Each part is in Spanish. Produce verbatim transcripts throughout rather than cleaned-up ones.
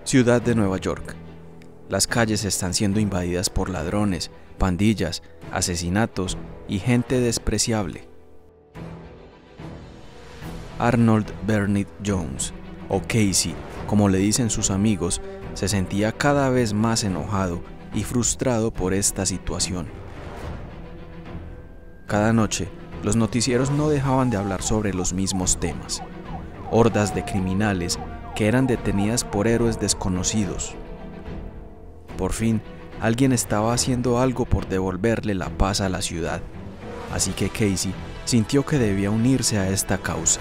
Ciudad de Nueva York. Las calles están siendo invadidas por ladrones, pandillas, asesinatos y gente despreciable. Arnold Bernard Jones, o Casey, como le dicen sus amigos, se sentía cada vez más enojado y frustrado por esta situación. Cada noche, los noticieros no dejaban de hablar sobre los mismos temas. Hordas de criminales que eran detenidas por héroes desconocidos. Por fin, alguien estaba haciendo algo por devolverle la paz a la ciudad, así que Casey sintió que debía unirse a esta causa.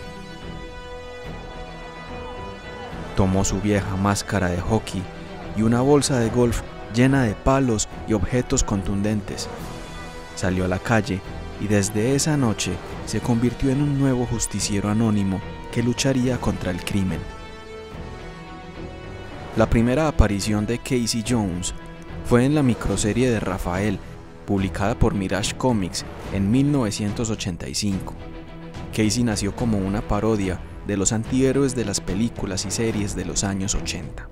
Tomó su vieja máscara de hockey y una bolsa de golf llena de palos y objetos contundentes. Salió a la calle y desde esa noche se convirtió en un nuevo justiciero anónimo que lucharía contra el crimen. La primera aparición de Casey Jones fue en la microserie de Rafael, publicada por Mirage Comics en mil novecientos ochenta y cinco. Casey nació como una parodia de los antihéroes de las películas y series de los años ochenta.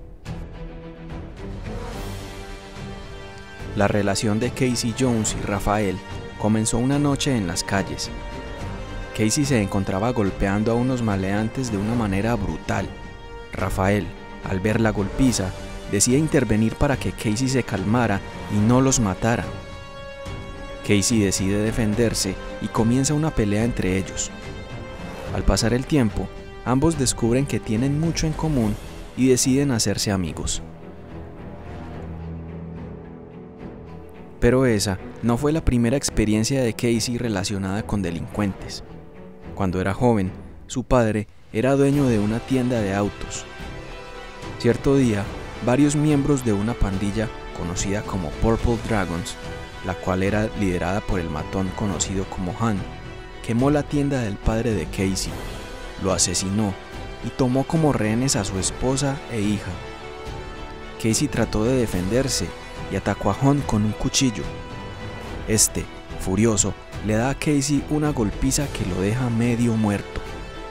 La relación de Casey Jones y Rafael comenzó una noche en las calles. Casey se encontraba golpeando a unos maleantes de una manera brutal. Rafael, al ver la golpiza, decide intervenir para que Casey se calmara y no los matara. Casey decide defenderse y comienza una pelea entre ellos. Al pasar el tiempo, ambos descubren que tienen mucho en común y deciden hacerse amigos. Pero esa no fue la primera experiencia de Casey relacionada con delincuentes. Cuando era joven, su padre era dueño de una tienda de autos. Cierto día, varios miembros de una pandilla conocida como Purple Dragons, la cual era liderada por el matón conocido como Han, quemó la tienda del padre de Casey, lo asesinó y tomó como rehenes a su esposa e hija. Casey trató de defenderse y atacó a Han con un cuchillo. Este, furioso, le da a Casey una golpiza que lo deja medio muerto.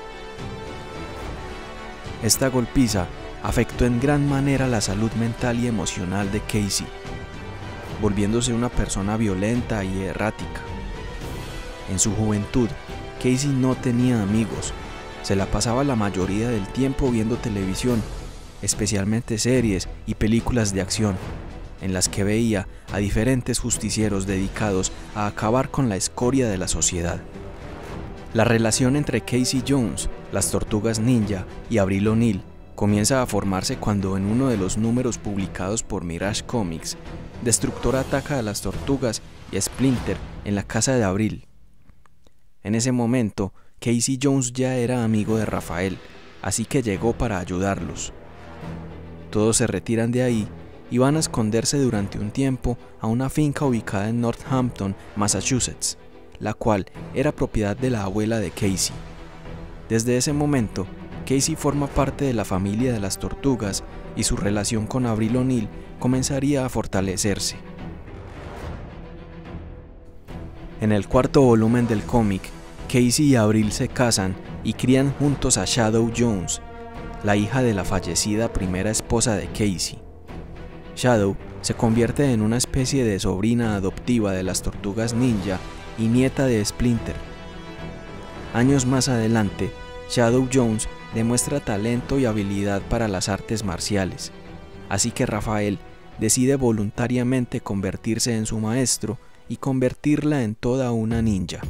Esta golpiza afectó en gran manera la salud mental y emocional de Casey, volviéndose una persona violenta y errática. En su juventud, Casey no tenía amigos, se la pasaba la mayoría del tiempo viendo televisión, especialmente series y películas de acción, en las que veía a diferentes justicieros dedicados a acabar con la escoria de la sociedad. La relación entre Casey Jones, las Tortugas Ninja y Avril O'Neil comienza a formarse cuando en uno de los números publicados por Mirage Comics, Destructor ataca a las Tortugas y a Splinter en la casa de Avril. En ese momento, Casey Jones ya era amigo de Rafael, así que llegó para ayudarlos. Todos se retiran de ahí y van a esconderse durante un tiempo a una finca ubicada en Northampton, Massachusetts, la cual era propiedad de la abuela de Casey. Desde ese momento, Casey forma parte de la familia de las Tortugas y su relación con Avril O'Neil comenzaría a fortalecerse. En el cuarto volumen del cómic, Casey y Avril se casan y crían juntos a Shadow Jones, la hija de la fallecida primera esposa de Casey. Shadow se convierte en una especie de sobrina adoptiva de las Tortugas Ninja y nieta de Splinter. Años más adelante, Shadow Jones demuestra talento y habilidad para las artes marciales, así que Rafael decide voluntariamente convertirse en su maestro y convertirla en toda una ninja.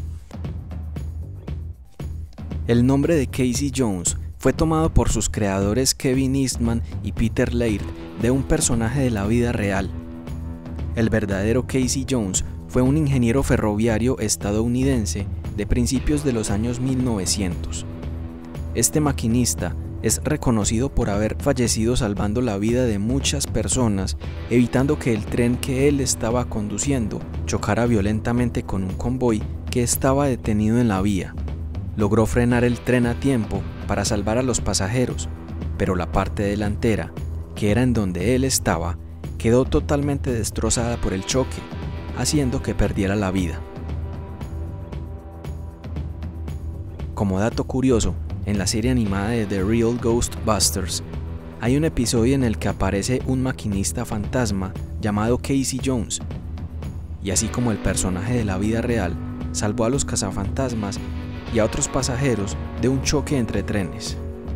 El nombre de Casey Jones fue tomado por sus creadores Kevin Eastman y Peter Laird de un personaje de la vida real. El verdadero Casey Jones fue un ingeniero ferroviario estadounidense de principios de los años mil novecientos. Este maquinista es reconocido por haber fallecido salvando la vida de muchas personas, evitando que el tren que él estaba conduciendo chocara violentamente con un convoy que estaba detenido en la vía. Logró frenar el tren a tiempo para salvar a los pasajeros, pero la parte delantera, que era en donde él estaba, quedó totalmente destrozada por el choque, haciendo que perdiera la vida. Como dato curioso, en la serie animada de The Real Ghostbusters, Hay un episodio en el que aparece un maquinista fantasma llamado Casey Jones, y así como el personaje de la vida real, salvó a los cazafantasmas y a otros pasajeros de un choque entre trenes.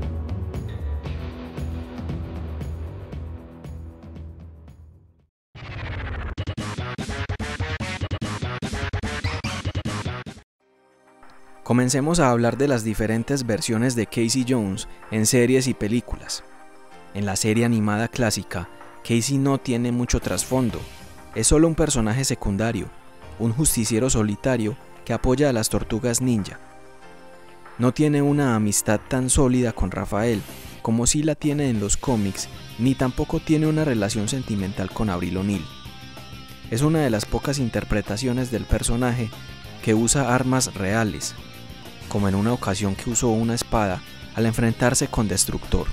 Comencemos a hablar de las diferentes versiones de Casey Jones en series y películas. En la serie animada clásica, Casey no tiene mucho trasfondo, es solo un personaje secundario, un justiciero solitario que apoya a las tortugas ninja. No tiene una amistad tan sólida con Rafael como sí la tiene en los cómics, ni tampoco tiene una relación sentimental con Avril O'Neil. Es una de las pocas interpretaciones del personaje que usa armas reales, como en una ocasión que usó una espada al enfrentarse con Destructor.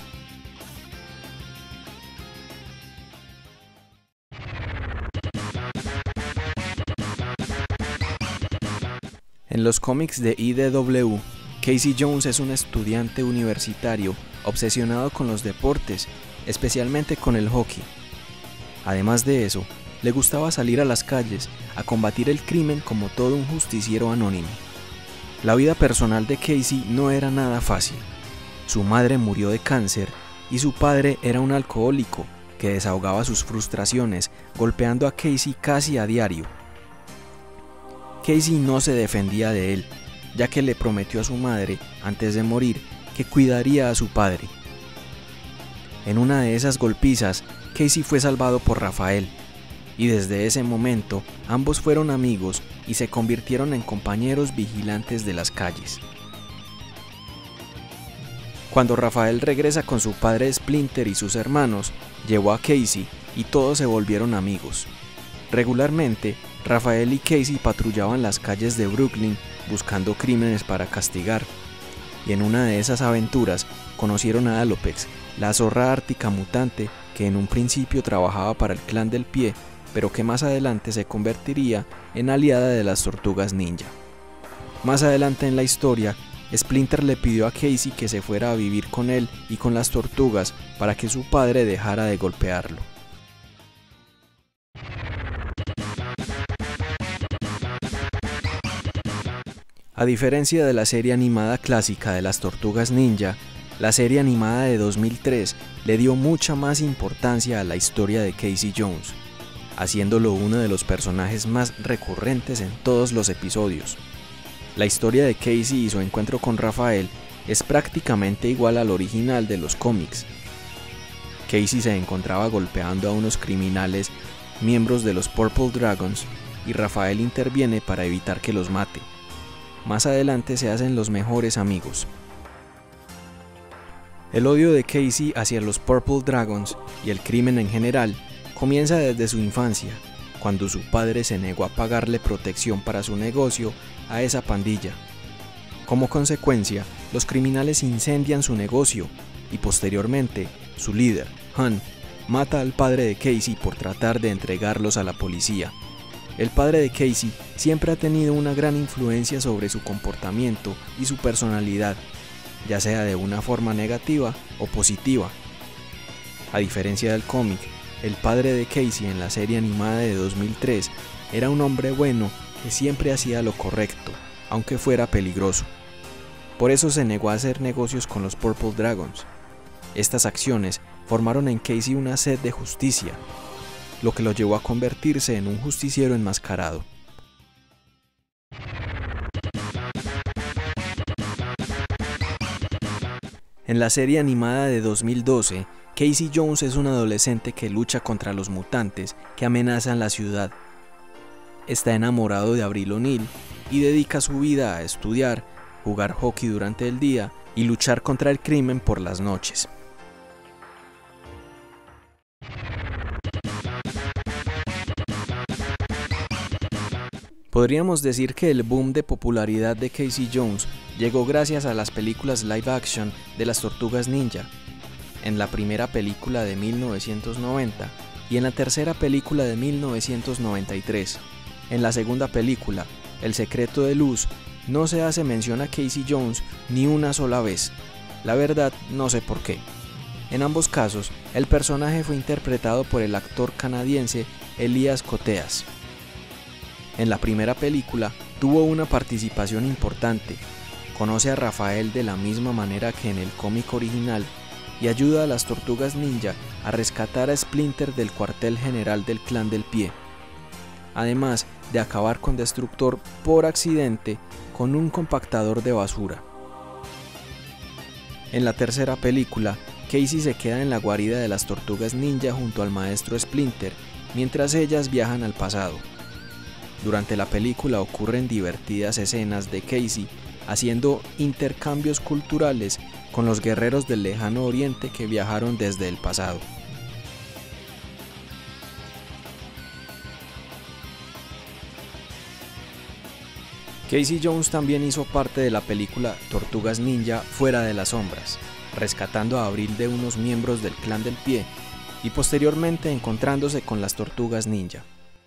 En los cómics de I D W, Casey Jones es un estudiante universitario obsesionado con los deportes, especialmente con el hockey. Además de eso, le gustaba salir a las calles a combatir el crimen como todo un justiciero anónimo. La vida personal de Casey no era nada fácil. Su madre murió de cáncer y su padre era un alcohólico que desahogaba sus frustraciones golpeando a Casey casi a diario. Casey no se defendía de él, ya que le prometió a su madre, antes de morir, que cuidaría a su padre. En una de esas golpizas, Casey fue salvado por Rafael, y desde ese momento ambos fueron amigos y se convirtieron en compañeros vigilantes de las calles. Cuando Rafael regresa con su padre Splinter y sus hermanos, llevó a Casey y todos se volvieron amigos. Regularmente, Rafael y Casey patrullaban las calles de Brooklyn buscando crímenes para castigar, y en una de esas aventuras conocieron a Alopex, la zorra ártica mutante que en un principio trabajaba para el Clan del Pie, pero que más adelante se convertiría en aliada de las tortugas ninja. Más adelante en la historia, Splinter le pidió a Casey que se fuera a vivir con él y con las tortugas para que su padre dejara de golpearlo. A diferencia de la serie animada clásica de las Tortugas Ninja, la serie animada de dos mil tres le dio mucha más importancia a la historia de Casey Jones, haciéndolo uno de los personajes más recurrentes en todos los episodios. La historia de Casey y su encuentro con Rafael es prácticamente igual al original de los cómics. Casey se encontraba golpeando a unos criminales, miembros de los Purple Dragons, y Rafael interviene para evitar que los mate. Más adelante se hacen los mejores amigos. El odio de Casey hacia los Purple Dragons y el crimen en general comienza desde su infancia, cuando su padre se negó a pagarle protección para su negocio a esa pandilla. Como consecuencia, los criminales incendian su negocio y posteriormente, su líder, Han, mata al padre de Casey por tratar de entregarlos a la policía. El padre de Casey siempre ha tenido una gran influencia sobre su comportamiento y su personalidad, ya sea de una forma negativa o positiva. A diferencia del cómic, el padre de Casey en la serie animada de dos mil tres era un hombre bueno que siempre hacía lo correcto, aunque fuera peligroso. Por eso se negó a hacer negocios con los Purple Dragons. Estas acciones formaron en Casey una sed de justicia, lo que lo llevó a convertirse en un justiciero enmascarado. En la serie animada de dos mil doce, Casey Jones es un adolescente que lucha contra los mutantes que amenazan la ciudad. Está enamorado de Avril O'Neil y dedica su vida a estudiar, jugar hockey durante el día y luchar contra el crimen por las noches. Podríamos decir que el boom de popularidad de Casey Jones llegó gracias a las películas live action de las Tortugas Ninja, en la primera película de mil novecientos noventa y en la tercera película de mil novecientos noventa y tres. En la segunda película, El secreto de Luz, no se hace mención a Casey Jones ni una sola vez. La verdad, no sé por qué. En ambos casos, el personaje fue interpretado por el actor canadiense Elias Koteas. En la primera película tuvo una participación importante, conoce a Rafael de la misma manera que en el cómic original y ayuda a las Tortugas Ninja a rescatar a Splinter del cuartel general del Clan del Pie, además de acabar con Destructor por accidente con un compactador de basura. En la tercera película, Casey se queda en la guarida de las Tortugas Ninja junto al maestro Splinter, mientras ellas viajan al pasado. Durante la película ocurren divertidas escenas de Casey haciendo intercambios culturales con los guerreros del lejano oriente que viajaron desde el pasado. Casey Jones también hizo parte de la película Tortugas Ninja Fuera de las Sombras, rescatando a Abril de unos miembros del Clan del Pie y posteriormente encontrándose con las Tortugas Ninja.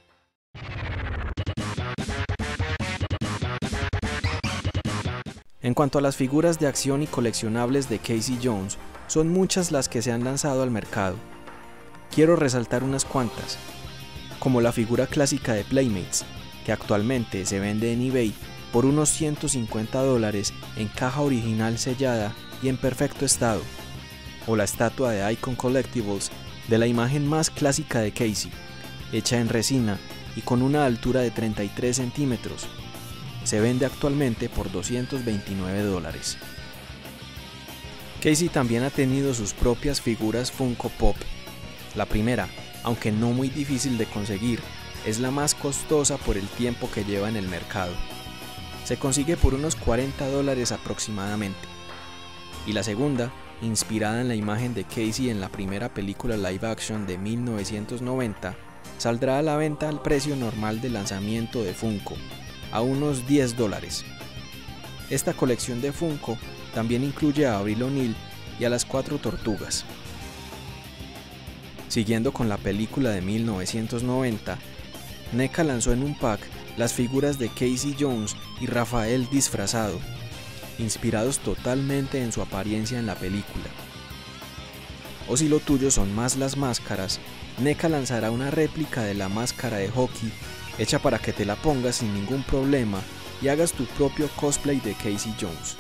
En cuanto a las figuras de acción y coleccionables de Casey Jones, son muchas las que se han lanzado al mercado. Quiero resaltar unas cuantas, como la figura clásica de Playmates, que actualmente se vende en eBay por unos ciento cincuenta dólares en caja original sellada y en perfecto estado, o la estatua de Icon Collectibles de la imagen más clásica de Casey, hecha en resina y con una altura de treinta y tres centímetros. Se vende actualmente por doscientos veintinueve dólares. Casey también ha tenido sus propias figuras Funko Pop. La primera, aunque no muy difícil de conseguir, es la más costosa por el tiempo que lleva en el mercado. Se consigue por unos cuarenta dólares aproximadamente. Y la segunda, inspirada en la imagen de Casey en la primera película live action de mil novecientos noventa, saldrá a la venta al precio normal de lanzamiento de Funko, a unos diez dólares. Esta colección de Funko también incluye a Avril O'Neil y a las cuatro tortugas. Siguiendo con la película de mil novecientos noventa, NECA lanzó en un pack las figuras de Casey Jones y Rafael disfrazado, inspirados totalmente en su apariencia en la película. O si lo tuyo son más las máscaras, NECA lanzará una réplica de la máscara de hockey hecha para que te la pongas sin ningún problema y hagas tu propio cosplay de Casey Jones.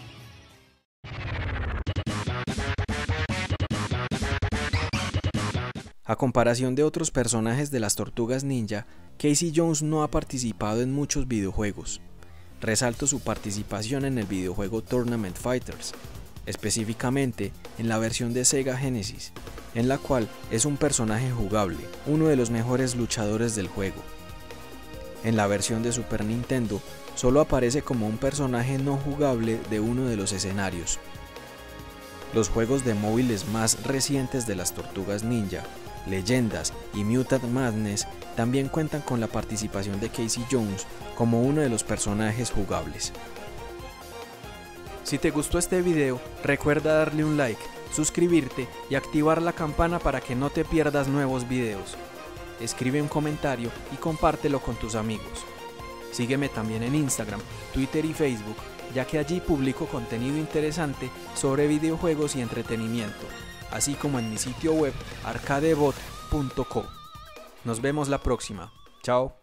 A comparación de otros personajes de las Tortugas Ninja, Casey Jones no ha participado en muchos videojuegos. Resalto su participación en el videojuego Tournament Fighters, específicamente en la versión de Sega Genesis, en la cual es un personaje jugable, uno de los mejores luchadores del juego. En la versión de Super Nintendo, solo aparece como un personaje no jugable de uno de los escenarios. Los juegos de móviles más recientes de las Tortugas Ninja, Leyendas y Mutant Madness, también cuentan con la participación de Casey Jones como uno de los personajes jugables. Si te gustó este video, recuerda darle un like, suscribirte y activar la campana para que no te pierdas nuevos videos. Escribe un comentario y compártelo con tus amigos. Sígueme también en Instagram, Twitter y Facebook, ya que allí publico contenido interesante sobre videojuegos y entretenimiento, así como en mi sitio web arcadebot punto co. Nos vemos la próxima. Chao.